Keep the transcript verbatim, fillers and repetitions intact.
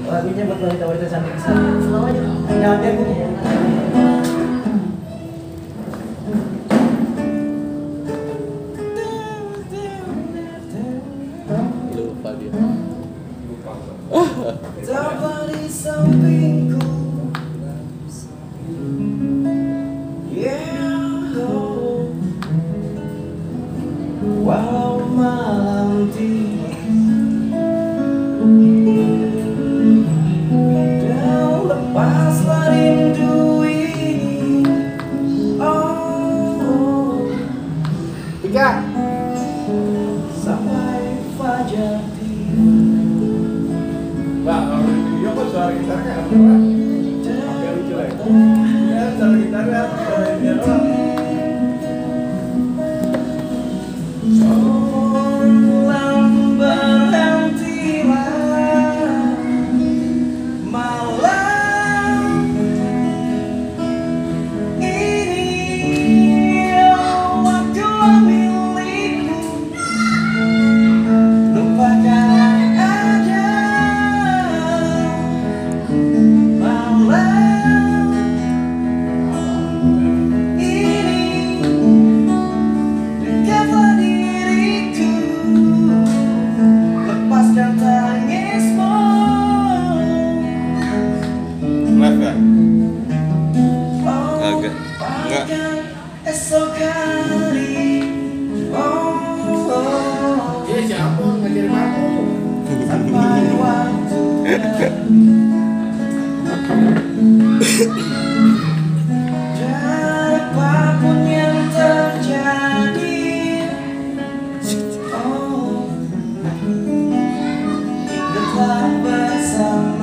Lagunya buat wanita-wanita cantik di sana. Slow aja. Jangan biar bunyi. Lupa dia. Tepat di sampingku. Yeah, oh. Walau malam tiba dan lepaslah rindu ini. Oh, tiga sampai fajar tiba. Pak, kalau di video kok suara gitar kan apa, Pak? Apa yang lucu ya? Ya, suara gitarnya, suara dia doang. Tolong berhentilah malam ini, waktulah milikmu, lupakan aja malam ini, dekatlah diriku, lepaskan tangismu. Live kan? Oh, Agak. Enggak. bahkan esok hari. Oh, oh, Iya, siapa ngajarin aku? sampai waktu dan apapun yang terjadi, oh, ingatlah bersama.